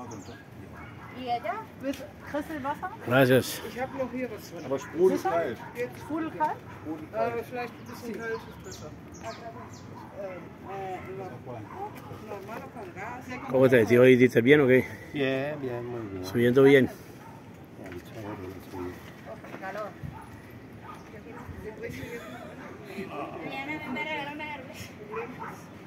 ¿Y ella? ¿Kriegst du Wasser? Gracias. Ich habe noch hier was drin. Aber sprudelkalt. Sprudelkalt? Vielleicht ein bisschen kalt ist besser. Normal o con gas. ¿Cómo estás, tío? ¿Hoy diste bien o qué? Bien, bien, muy bien. Subiendo bien. Bien, chévere, la subida. Calor. Mañana me regalaron una